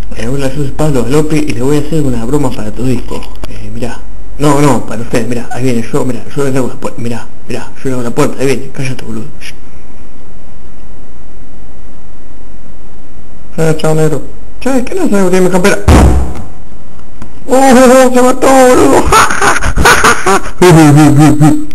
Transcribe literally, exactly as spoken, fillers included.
Eh, hola, yo soy Pablo Galope y le voy a hacer una broma para tu disco. Eh, mirá. No, no, para usted, mirá, ahí viene, yo, mirá, yo le hago la puerta, mirá, mirá, yo le hago la puerta, ahí viene, cállate, boludo. Eh, chao, negro. Che, ¿qué no sabe que tiene mi campera? ¡Oh, se mató, boludo!